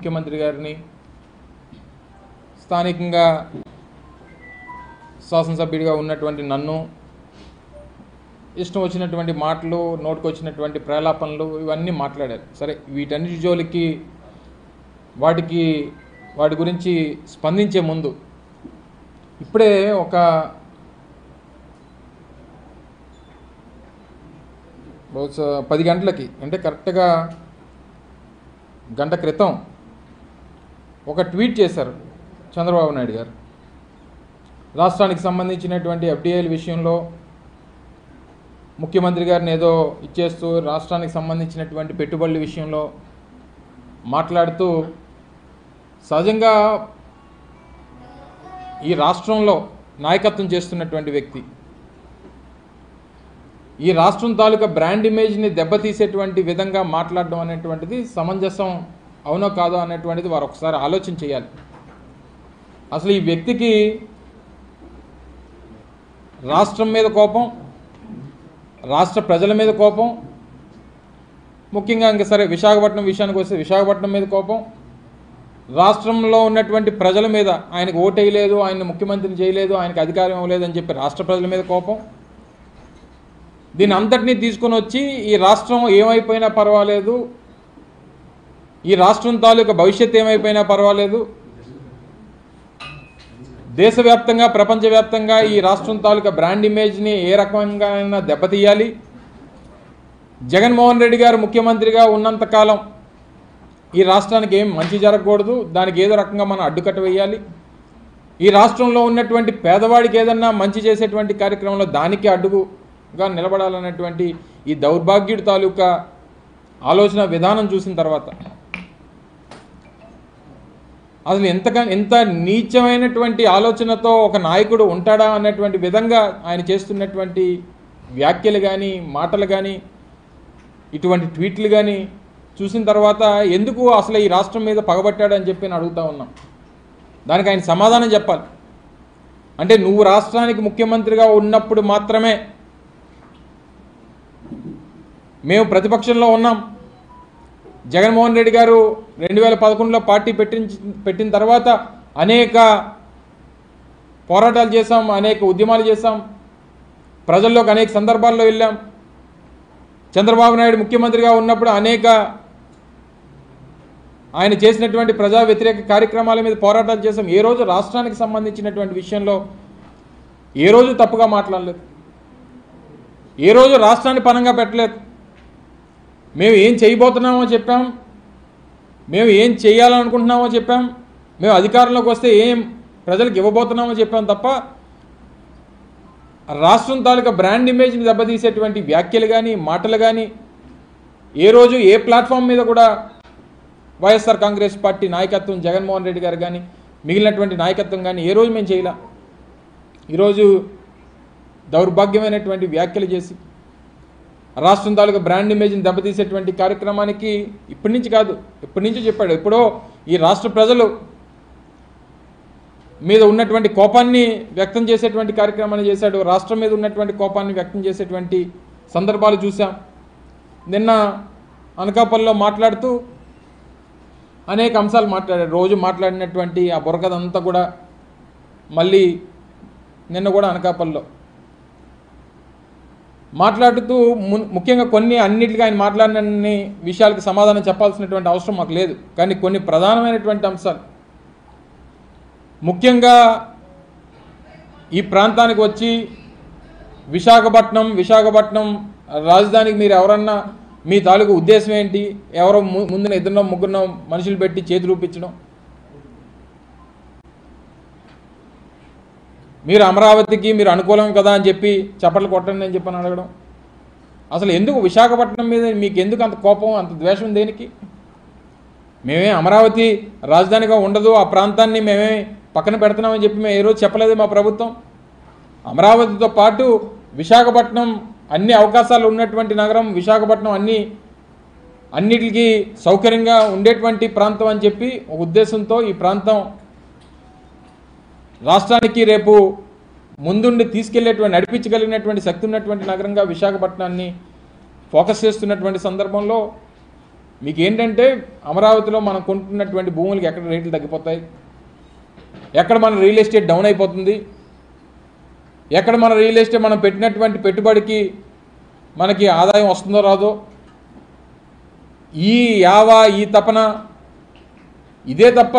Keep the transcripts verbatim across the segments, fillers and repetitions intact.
ముఖ్యమంత్రి గారిని స్థానికంగా శాసనసభ్యుడిగా ఉన్నటువంటి నన్ను ఇష్టం వచ్చినటువంటి మాటలు నోటికి వచ్చినటువంటి ప్రలాపనలు ఇవన్నీ మాట్లాడారు. సరే, వీటన్నిటి జోలికి వాటికి వాటి గురించి స్పందించే ముందు ఇప్పుడే ఒక బహుశా పది గంటలకి అంటే కరెక్ట్గా గంట క్రితం ఒక ట్వీట్ చేశారు చంద్రబాబు నాయుడు గారు. రాష్ట్రానికి సంబంధించినటువంటి ఎఫ్డిఐల విషయంలో ముఖ్యమంత్రి గారిని ఏదో ఇచ్చేస్తూ రాష్ట్రానికి సంబంధించినటువంటి పెట్టుబడుల విషయంలో మాట్లాడుతూ సహజంగా ఈ రాష్ట్రంలో నాయకత్వం చేస్తున్నటువంటి వ్యక్తి ఈ రాష్ట్రం తాలూకా బ్రాండ్ ఇమేజ్ని దెబ్బతీసేటువంటి విధంగా మాట్లాడడం అనేటువంటిది సమంజసం అవునో కాదో అనేటువంటిది వారు ఒకసారి ఆలోచన చేయాలి. అసలు ఈ వ్యక్తికి రాష్ట్రం మీద కోపం, రాష్ట్ర ప్రజల మీద కోపం, ముఖ్యంగా ఇంకా సరే విశాఖపట్నం విషయానికి వస్తే విశాఖపట్నం మీద కోపం, రాష్ట్రంలో ఉన్నటువంటి ప్రజల మీద ఆయనకు ఓటేయలేదు, ఆయన ముఖ్యమంత్రిని చేయలేదు, ఆయనకు అధికారం ఇవ్వలేదు అని చెప్పి రాష్ట్ర ప్రజల మీద కోపం. దీని అంతటినీ తీసుకొని వచ్చి ఈ రాష్ట్రం ఏమైపోయినా పర్వాలేదు, ఈ రాష్ట్రం తాలూకా భవిష్యత్తు ఏమైపోయినా పర్వాలేదు, దేశవ్యాప్తంగా ప్రపంచవ్యాప్తంగా ఈ రాష్ట్రం తాలూకా బ్రాండ్ ఇమేజ్ని ఏ రకంగా అయినా దెబ్బతీయాలి, జగన్మోహన్ రెడ్డి గారు ముఖ్యమంత్రిగా ఉన్నంతకాలం ఈ రాష్ట్రానికి ఏం మంచి జరగకూడదు, దానికి ఏదో రకంగా మనం అడ్డుకట్ట వేయాలి, ఈ రాష్ట్రంలో ఉన్నటువంటి పేదవాడికి ఏదన్నా మంచి చేసేటువంటి కార్యక్రమంలో దానికి అడ్డుగా నిలబడాలనేటువంటి ఈ దౌర్భాగ్యుడి తాలూకా ఆలోచన విధానం చూసిన తర్వాత అసలు ఎంతగా ఎంత నీచమైనటువంటి ఆలోచనతో ఒక నాయకుడు ఉంటాడా అన్నటువంటి విధంగా ఆయన చేస్తున్నటువంటి వ్యాఖ్యలు కానీ మాటలు కానీ ఇటువంటి ట్వీట్లు కానీ చూసిన తర్వాత ఎందుకు అసలు ఈ రాష్ట్రం మీద పగబట్టాడని చెప్పి నేను అడుగుతా ఉన్నాం. దానికి ఆయన సమాధానం చెప్పాలి. అంటే నువ్వు రాష్ట్రానికి ముఖ్యమంత్రిగా ఉన్నప్పుడు మాత్రమే మేము ప్రతిపక్షంలో ఉన్నాం, జగన్మోహన్ రెడ్డి గారు రెండు వేల పదకొండులో పార్టీ పెట్టించి పెట్టిన తర్వాత అనేక పోరాటాలు చేశాం, అనేక ఉద్యమాలు చేశాం, ప్రజల్లోకి అనేక సందర్భాల్లో వెళ్ళాం, చంద్రబాబు నాయుడు ముఖ్యమంత్రిగా ఉన్నప్పుడు అనేక ఆయన చేసినటువంటి ప్రజా వ్యతిరేక కార్యక్రమాల మీద పోరాటాలు చేశాం. ఏ రోజు రాష్ట్రానికి సంబంధించినటువంటి విషయంలో ఏ రోజు తప్పుగా మాట్లాడలేదు, ఏ రోజు రాష్ట్రాన్ని పనంగా పెట్టలేదు. మేము ఏం చేయబోతున్నామో చెప్పాం, మేము ఏం చేయాలనుకుంటున్నామో చెప్పాం, మేము అధికారంలోకి వస్తే ఏం ప్రజలకు ఇవ్వబోతున్నామో చెప్పాం తప్ప రాష్ట్రం తాలూకా బ్రాండ్ ఇమేజ్ని దెబ్బతీసేటువంటి వ్యాఖ్యలు కానీ మాటలు కానీ ఏ రోజు ఏ ప్లాట్ఫామ్ మీద కూడా వైఎస్ఆర్ కాంగ్రెస్ పార్టీ నాయకత్వం జగన్మోహన్ రెడ్డి గారు కానీ మిగిలినటువంటి నాయకత్వం కానీ ఏ రోజు మేము చేయలే. ఈరోజు దౌర్భాగ్యమైనటువంటి వ్యాఖ్యలు చేసి రాష్ట్రం తాలూకా బ్రాండ్ ఇమేజ్ని దెబ్బతీసేటువంటి కార్యక్రమానికి ఇప్పటి నుంచి కాదు ఇప్పటి నుంచి చెప్పాడు. ఎప్పుడో ఈ రాష్ట్ర ప్రజలు మీద ఉన్నటువంటి కోపాన్ని వ్యక్తం చేసేటువంటి కార్యక్రమాన్ని చేశాడు, రాష్ట్రం మీద ఉన్నటువంటి కోపాన్ని వ్యక్తం చేసేటువంటి సందర్భాలు చూసాం. నిన్న అనకాపల్లిలో మాట్లాడుతూ అనేక అంశాలు మాట్లాడాడు. రోజు మాట్లాడినటువంటి ఆ బుర్రకథంతా కూడా మళ్ళీ నిన్న కూడా అనకాపల్లిలో మాట్లాడుతూ ముఖ్యంగా కొన్ని అన్నిటికీ ఆయన మాట్లాడిన విషయాలకు సమాధానం చెప్పాల్సినటువంటి అవసరం మాకు లేదు, కానీ కొన్ని ప్రధానమైనటువంటి అంశాలు ముఖ్యంగా ఈ ప్రాంతానికి వచ్చి విశాఖపట్నం విశాఖపట్నం రాజధానికి మీరు ఎవరన్నా మీ తాలూకు ఉద్దేశం ఏంటి, ఎవరో ముందున ఇద్దరినో ముగ్గురునో మనుషులు పెట్టి చేతులు చూపించడం, మీరు అమరావతికి మీరు అనుకూలం కదా అని చెప్పి చప్పట్లు కొట్టండి అని చెప్పని అడగడం, అసలు ఎందుకు విశాఖపట్నం మీద మీకు ఎందుకు అంత కోపం అంత ద్వేషం దేనికి? మేమే అమరావతి రాజధానిగా ఉండదు, ఆ ప్రాంతాన్ని మేమే పక్కన పెడుతున్నామని చెప్పి మేము ఏ రోజు చెప్పలేదు మా ప్రభుత్వం. అమరావతితో పాటు విశాఖపట్నం అన్ని అవకాశాలు ఉన్నటువంటి నగరం, విశాఖపట్నం అన్ని అన్నిటికీ సౌకర్యంగా ఉండేటువంటి ప్రాంతం అని చెప్పి ఒక ఉద్దేశంతో ఈ ప్రాంతం రాష్ట్రానికి రేపు ముందుండి తీసుకెళ్లేటువంటి నడిపించగలిగినటువంటి శక్తి ఉన్నటువంటి నగరంగా విశాఖపట్నాన్ని ఫోకస్ చేస్తున్నటువంటి సందర్భంలో మీకు ఏంటంటే అమరావతిలో మనం కొంటున్నటువంటి భూములకి ఎక్కడ రేట్లు తగ్గిపోతాయి, ఎక్కడ మన రియల్ ఎస్టేట్ డౌన్ అయిపోతుంది, ఎక్కడ మన రియల్ ఎస్టేట్ మనం పెట్టినటువంటి పెట్టుబడికి మనకి ఆదాయం వస్తుందో రాదో, ఈ యావా ఈ తపన ఇదే తప్ప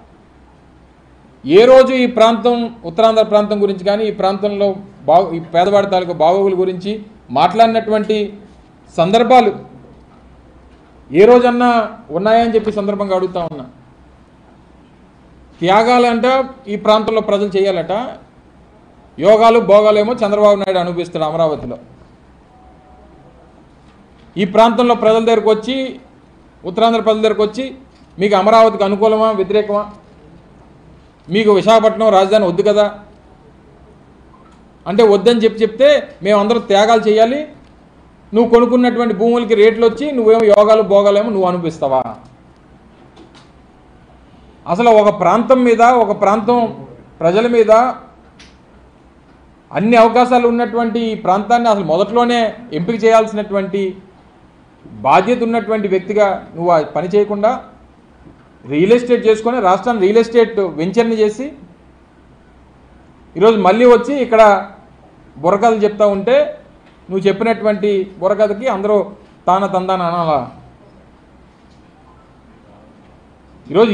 ఏ రోజు ఈ ప్రాంతం ఉత్తరాంధ్ర ప్రాంతం గురించి కానీ ఈ ప్రాంతంలో బాగు ఈ పేదవాడి తాలూకు బాగోగుల గురించి మాట్లాడినటువంటి సందర్భాలు ఏ రోజన్నా ఉన్నాయని చెప్పి సందర్భంగా అడుగుతా ఉన్నా. త్యాగాలంట ఈ ప్రాంతంలో ప్రజలు చేయాలట, యోగాలు భోగాలేమో చంద్రబాబు నాయుడు అనుభవిస్తాడు అమరావతిలో. ఈ ప్రాంతంలో ప్రజల దగ్గరకు వచ్చి ఉత్తరాంధ్ర ప్రజల దగ్గరకు వచ్చి మీకు అమరావతికి అనుకూలమా వ్యతిరేకమా, మీకు విశాఖపట్నం రాజధాని వద్దు కదా అంటే వద్దని చెప్పి చెప్తే మేమందరం త్యాగాలు చేయాలి, నువ్వు కొనుక్కున్నటువంటి భూములకి రేట్లు వచ్చి నువ్వేమో యోగాలు భోగాలేమో నువ్వు అనిపిస్తావా? అసలు ఒక ప్రాంతం మీద ఒక ప్రాంతం ప్రజల మీద అన్ని అవకాశాలు ఉన్నటువంటి ఈ ప్రాంతాన్ని అసలు మొదట్లోనే ఎంపిక చేయాల్సినటువంటి బాధ్యత ఉన్నటువంటి వ్యక్తిగా నువ్వు ఆ పని చేయకుండా రియల్ ఎస్టేట్ చేసుకొని రాష్ట్రాన్ని రియల్ ఎస్టేట్ వెంచర్ని చేసి ఈరోజు మళ్ళీ వచ్చి ఇక్కడ బుర్రకథలు చెప్తా ఉంటే నువ్వు చెప్పినటువంటి బుర్రకథకి అందరూ తాన తందాన అనాలా? ఈరోజు